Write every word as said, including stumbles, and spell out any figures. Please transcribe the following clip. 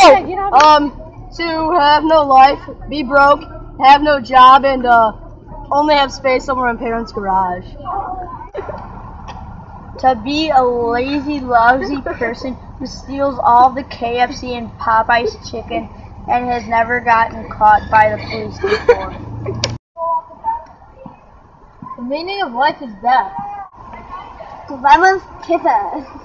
Yeah, get out. Um, to have no life, be broke, have no job, and uh, only have space somewhere in parents' garage. To be a lazy, lousy person who steals all the K F C and Popeye's chicken and has never gotten caught by the police before. The meaning of life is death. Cause I was Kippa.